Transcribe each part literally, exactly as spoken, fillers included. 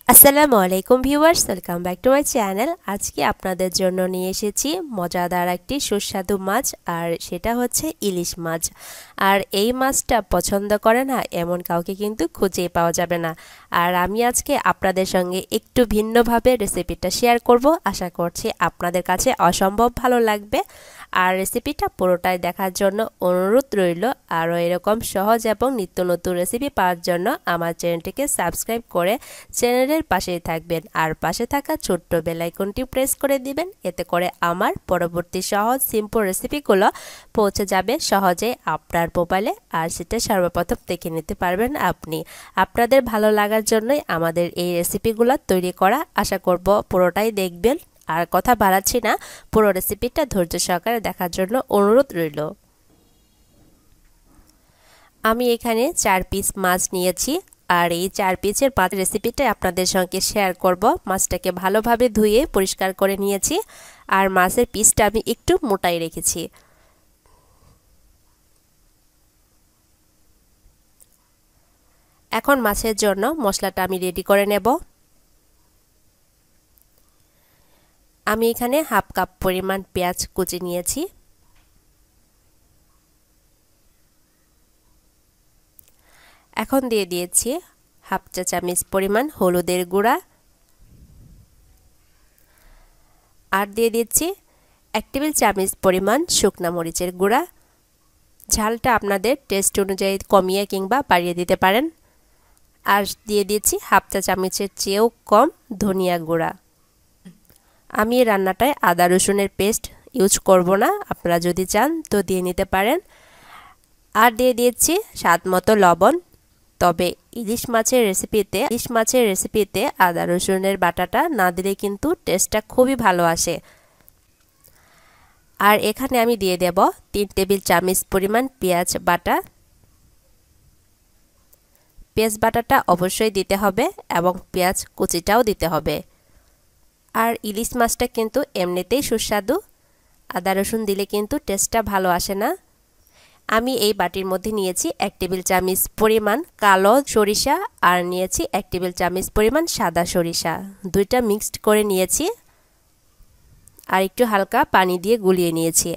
আসসালামু আলাইকুম viewers, welcome back to my channel. আজকে আপনাদের জন্য নিয়ে এসেছি মজাদার একটি সুস্বাদু মাছ, আর সেটা হচ্ছে ইলিশ মাছ। আর এই মাছটা পছন্দ করে না এমন কাউকে কিন্তু খুঁজেই পাওয়া যাবে না। আর আমি আজকে আপনাদের সঙ্গে একটু ভিন্নভাবে রেসিপিটা শেয়ার করব। আশা করছি আপনাদের কাছে অসম্ভব ভালো লাগবে। আর রেসিপিটা পুরোটাই দেখার জন্য অনুরোধ রইল। আরও এরকম সহজ এবং নিত্য নতুন রেসিপি পাওয়ার জন্য আমার চ্যানেলটিকে সাবস্ক্রাইব করে চ্যানেলের পাশেই থাকবেন, আর পাশে থাকা ছোট্ট বেল আইকনটি প্রেস করে দিবেন। এতে করে আমার পরবর্তী সহজ সিম্পল রেসিপিগুলো পৌঁছে যাবে সহজেই আপনার মোবাইলে, আর সেটা সর্বপ্রথম দেখে নিতে পারবেন আপনি। আপনাদের ভালো লাগার জন্যই আমাদের এই রেসিপিগুলো তৈরি করা। আশা করব পুরোটাই দেখবেন। আর কথা বাড়াচ্ছি না, পুরো রেসিপিটা ধৈর্য সহকারে দেখার জন্য অনুরোধ রইল। আমি এখানে চার পিস মাছ নিয়েছি, আর এই চার পিসের মাছ রেসিপিটা আপনাদের সঙ্গে শেয়ার করব। মাছটাকে ভালোভাবে ধুয়ে পরিষ্কার করে নিয়েছি, আর মাছের পিসটা আমি একটু মোটাই রেখেছি। এখন মাছের জন্য মশলাটা আমি রেডি করে নেব। আমি এখানে হাফ কাপ পরিমাণ পেঁয়াজ কুচি নিয়েছি। এখন দিয়ে দিয়েছি হাফ চা চামচ পরিমাণ হলুদের গুঁড়া, আর দিয়ে দিচ্ছি এক টেবিল চামচ পরিমাণ শুকনা মরিচের গুঁড়া। ঝালটা আপনাদের টেস্ট অনুযায়ী কমিয়ে কিংবা বাড়িয়ে দিতে পারেন। আর দিয়ে দিচ্ছি হাফ চা চামচের চেয়েও কম ধনিয়া গুঁড়া। আমি এই রান্নাটায় আদা রসুনের পেস্ট ইউজ করব না, আপনারা যদি চান তো দিয়ে নিতে পারেন। আর দিয়ে দিচ্ছি স্বাদ মতো লবণ। তবে ইলিশ মাছের রেসিপিতে ইলিশ মাছের রেসিপিতে আদা রসুনের বাটাটা না দিলে কিন্তু টেস্টটা খুবই ভালো আসে। আর এখানে আমি দিয়ে দেব তিন টেবিল চামচ পরিমাণ পেঁয়াজ বাটা। পেঁয়াজ বাটাটা অবশ্যই দিতে হবে এবং পেঁয়াজ কুচিটাও দিতে হবে। আর ইলিশ মাছটা কিন্তু এমনিতেই সুস্বাদু, আদা রসুন দিলে কিন্তু টেস্টটা ভালো আসে না। আমি এই বাটির মধ্যে নিয়েছি এক টেবিল চামচ পরিমাণ কালো সরিষা, আর নিয়েছি এক টেবিল চামচ পরিমাণ সাদা সরিষা। দুইটা মিক্সড করে নিয়েছি, আর একটু হালকা পানি দিয়ে গুলিয়ে নিয়েছি।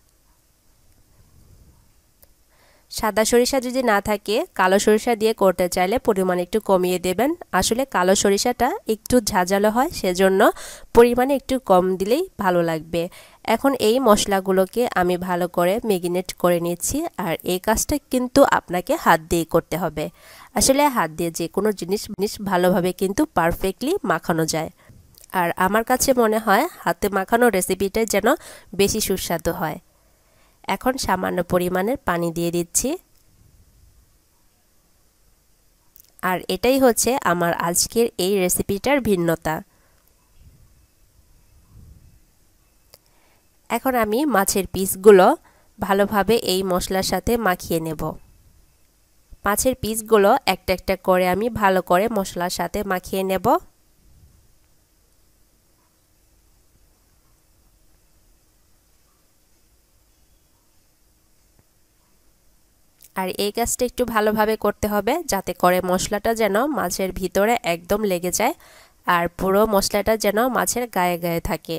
সাদা সরিষা যদি না থাকে কালো সরিষা দিয়ে করতে চাইলে পরিমাণ একটু কমিয়ে দেবেন। আসলে কালো সরিষাটা একটু ঝাঁঝালো হয়, সেজন্য পরিমাণে একটু কম দিলেই ভালো লাগবে। এখন এই মশলাগুলোকে আমি ভালো করে ম্যারিনেট করে নিচ্ছি। আর এই কাজটা কিন্তু আপনাকে হাত দিয়ে করতে হবে। আসলে হাত দিয়ে যে কোনো জিনিস জিনিস ভালোভাবে কিন্তু পারফেক্টলি মাখানো যায়। আর আমার কাছে মনে হয় হাতে মাখানো রেসিপিটাই যেন বেশি সুস্বাদু হয়। এখন সামান্য পরিমাণের পানি দিয়ে দিচ্ছি। আর এটাই হচ্ছে আমার আজকের এই রেসিপিটার ভিন্নতা। এখন আমি মাছের পিসগুলো ভালোভাবে এই মশলার সাথে মাখিয়ে নেব। মাছের পিসগুলো একটা একটা করে আমি ভালো করে মশলার সাথে মাখিয়ে নেব। আর এই কাজটা একটু ভালোভাবে করতে হবে, যাতে করে মশলাটা যেন মাছের ভিতরে একদম লেগে যায়, আর পুরো মশলাটা যেন মাছের গায়ে গায়ে থাকে।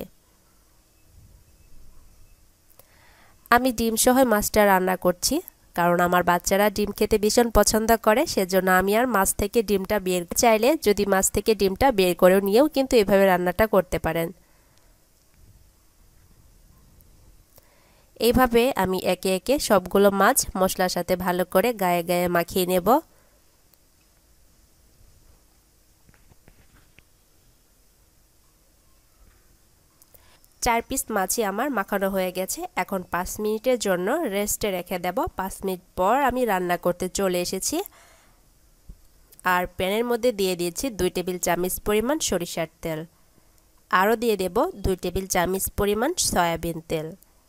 আমি ডিম সহ মাছটা রান্না করছি, কারণ আমার বাচ্চারা ডিম খেতে ভীষণ পছন্দ করে। সেজন্য আমি আর মাছ থেকে ডিমটা বের চাইলে যদি মাছ থেকে ডিমটা বের করেও নিয়েও কিন্তু এভাবে রান্নাটা করতে পারেন। এইভাবে আমি একে একে সবগুলো মাছ মশলার সাথে ভালো করে গায়ে গায়ে মাখিয়ে নেব। চার পিস মাছই আমার মাখানো হয়ে গেছে। এখন পাঁচ মিনিটের জন্য রেস্টে রেখে দেব। পাঁচ মিনিট পর আমি রান্না করতে চলে এসেছি। আর প্যানের মধ্যে দিয়ে দিয়েছি দুই টেবিল চামচ পরিমাণ সরিষার তেল, আরও দিয়ে দেব দুই টেবিল চামচ পরিমাণ সয়াবিন তেল।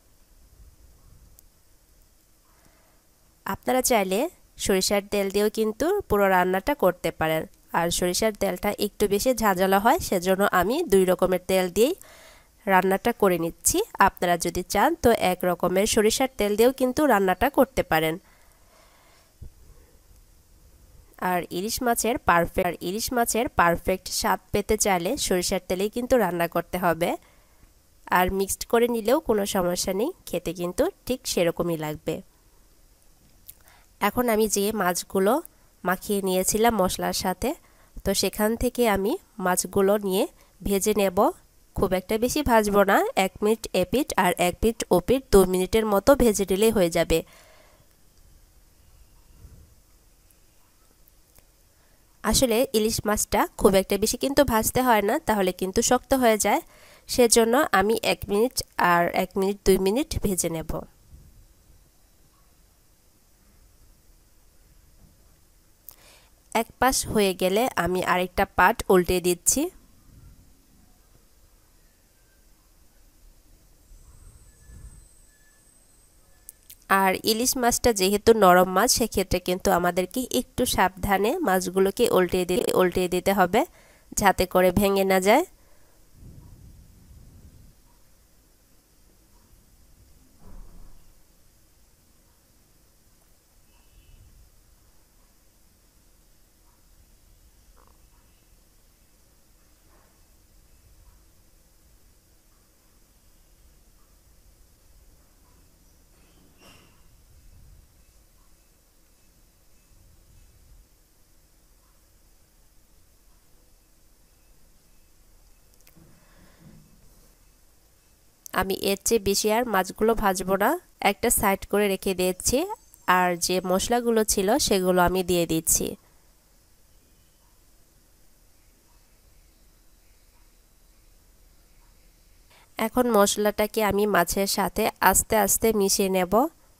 আপনারা চাইলে সরিষার তেল দিয়েও কিন্তু পুরো রান্নাটা করতে পারেন। আর সরিষার তেলটা একটু বেশি ঝাঁঝালো হয়, সেজন্য আমি দুই রকমের তেল দিয়েই রান্নাটা করে নিচ্ছি। আপনারা যদি চান তো এক রকমের সরিষার তেল দিয়েও কিন্তু রান্নাটা করতে পারেন। আর ইলিশ মাছের পারফেক্ট আর ইলিশ মাছের পারফেক্ট স্বাদ পেতে চাইলে সরিষার তেলেই কিন্তু রান্না করতে হবে। আর মিক্সড করে নিলেও কোনো সমস্যা নেই, খেতে কিন্তু ঠিক সেরকমই লাগবে। এখন আমি যে মাছগুলো মাখিয়ে নিয়েছিলাম মশলার সাথে, তো সেখান থেকে আমি মাছগুলো নিয়ে ভেজে নেব। খুব একটা বেশি ভাজবো না, এক মিনিট এপিট আর এক মিনিট ওপিট দু মিনিটের মতো ভেজে নিলেই হয়ে যাবে। আসলে ইলিশ মাছটা খুব একটা বেশি কিন্তু ভাজতে হয় না, তাহলে কিন্তু শক্ত হয়ে যায়। সেজন্য আমি এক মিনিট আর এক মিনিট দুই মিনিট ভেজে নেব। এক পাশ হয়ে গেলে আমি আরেকটা পাট উল্টে দিচ্ছি। আর ইলিশ মাছটা যেহেতু নরম মাছ, সেক্ষেত্রে কিন্তু আমাদেরকে একটু সাবধানে মাছগুলোকে উল্টে দিয়ে উল্টে দিতে হবে, যাতে করে ভেঙে না যায়। আমি এর চেয়ে বেশি আর মাছগুলো ভাজবো না, একটা সাইড করে রেখে দিয়েছি। আর যে মশলাগুলো ছিল সেগুলো আমি দিয়ে দিচ্ছি। এখন মশলাটাকে আমি মাছের সাথে আস্তে আস্তে মিশিয়ে নেব।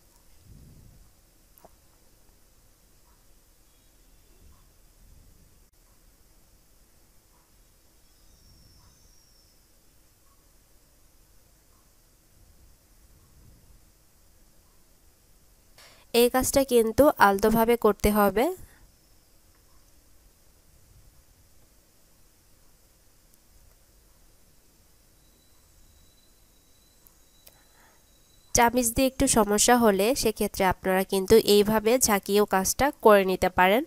এই কাজটা কিন্তু আলতোভাবে করতে হবে। চামিচ দিয়ে একটু সমস্যা হলে সেক্ষেত্রে আপনারা কিন্তু এইভাবে ঝাঁকিয়েও কাজটা করে নিতে পারেন।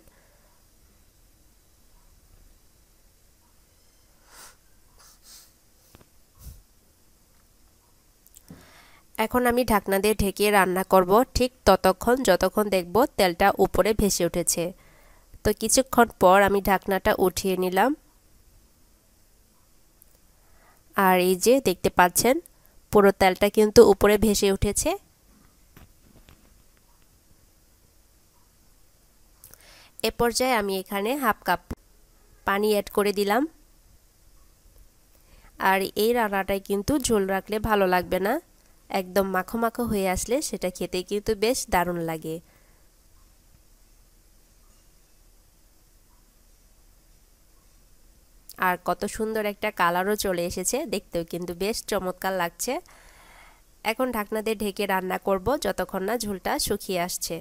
এখন আমি ঢাকনা দিয়ে ঢেকে রান্না করব ঠিক ততক্ষণ যতক্ষণ দেখব তেলটা উপরে ভেসে উঠেছে। তো কিছুক্ষণ পর আমি ঢাকনাটা উঠিয়ে নিলাম। আর এই যে দেখতে পাচ্ছেন পুরো তেলটা কিন্তু উপরে ভেসে উঠেছে। এ পর্যায়ে আমি এখানে হাফ কাপ পানি অ্যাড করে দিলাম। আর এই রান্নাটায় কিন্তু ঝোল রাখলে ভালো লাগবে না, একদম মাখো মাখো হয়ে আসলে সেটা খেতে কিন্তু বেশ দারুণ লাগে। আর কত সুন্দর একটা কালারও চলে এসেছে, দেখতেও কিন্তু বেশ চমৎকার লাগছে। এখন ঢাকনা দিয়ে ঢেকে রান্না করব যতক্ষণ না ঝোলটা শুকিয়ে আসছে।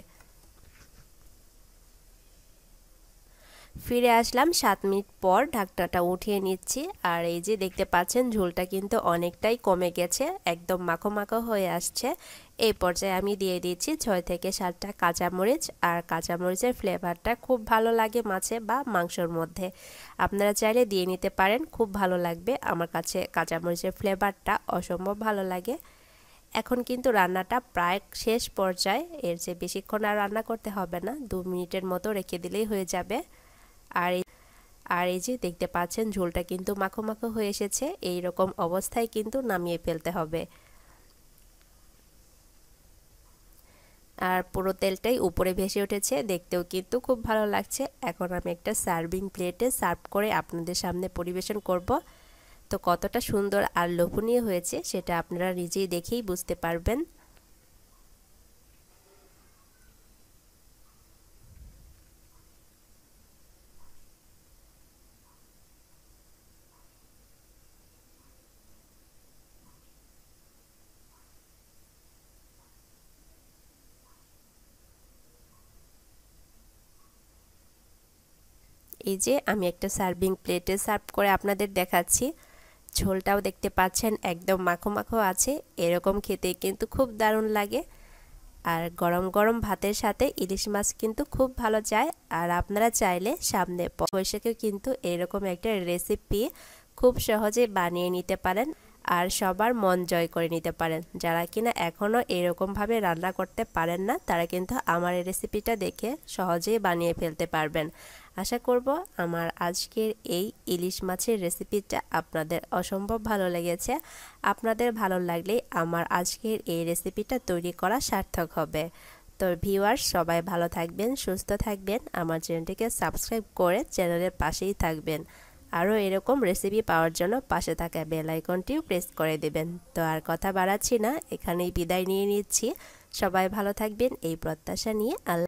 ফিরে আসলাম সাত মিনিট পর, ঢাকনাটা উঠিয়ে নিচ্ছি। আর এই যে দেখতে পাচ্ছেন ঝোলটা কিন্তু অনেকটাই কমে গেছে, একদম মাখো মাখো হয়ে আসছে। এই পর্যায়ে আমি দিয়ে দিচ্ছি ছয় থেকে সাতটা কাঁচামরিচ। আর কাঁচামরিচের ফ্লেভারটা খুব ভালো লাগে মাছে বা মাংসর মধ্যে, আপনারা চাইলে দিয়ে নিতে পারেন, খুব ভালো লাগবে। আমার কাছে কাঁচামরিচের ফ্লেভারটা অসম্ভব ভালো লাগে। এখন কিন্তু রান্নাটা প্রায় শেষ পর্যায়ে, এর চেয়ে বেশিক্ষণ আর রান্না করতে হবে না, দু মিনিটের মতো রেখে দিলেই হয়ে যাবে। আর আর এই যে দেখতে পাচ্ছেন ঝোলটা কিন্তু মাখো মাখো হয়ে এসেছে, এই রকম অবস্থায় কিন্তু নামিয়ে ফেলতে হবে। আর পুরো তেলটাই উপরে ভেসে উঠেছে, দেখতেও কিন্তু খুব ভালো লাগছে। এখন আমি একটা সার্ভিং প্লেটে সার্ভ করে আপনাদের সামনে পরিবেশন করব। তো কতটা সুন্দর আর লোভনীয় হয়েছে সেটা আপনারা নিজেই দেখেই বুঝতে পারবেন। এই যে আমি একটা সার্ভিং প্লেটে সার্ভ করে আপনাদের দেখাচ্ছি। ঝোলটাও দেখতে পাচ্ছেন একদম মাখো মাখো আছে, এরকম খেতে কিন্তু খুব দারুণ লাগে। আর গরম গরম ভাতের সাথে ইলিশ মাছ কিন্তু খুব ভালো যায়। আর আপনারা চাইলে সামনে বৈশাখেও কিন্তু এরকম একটা রেসিপি খুব সহজে বানিয়ে নিতে পারেন আর সবার মন জয় করে নিতে পারেন। যারা কিনা এখনও এরকমভাবে রান্না করতে পারেন না তারা কিন্তু আমার এই রেসিপিটা দেখে সহজেই বানিয়ে ফেলতে পারবেন। আশা করব আমার আজকের এই ইলিশ মাছের রেসিপিটা আপনাদের অসম্ভব ভালো লেগেছে। আপনাদের ভালো লাগলেই আমার আজকের এই রেসিপিটা তৈরি করা সার্থক হবে। তো ভিউয়ার্স, সবাই ভালো থাকবেন, সুস্থ থাকবেন, আমার চ্যানেলটিকে সাবস্ক্রাইব করে চ্যানেলের পাশেই থাকবেন। আরও এরকম রেসিপি পাওয়ার জন্য পাশে থাকা বেল আইকনটিও প্রেস করে দেবেন। তো আর কথা বাড়াচ্ছি না, এখানেই বিদায় নিয়ে নিচ্ছি। সবাই ভালো থাকবেন এই প্রত্যাশা নিয়ে। আল্লাহ।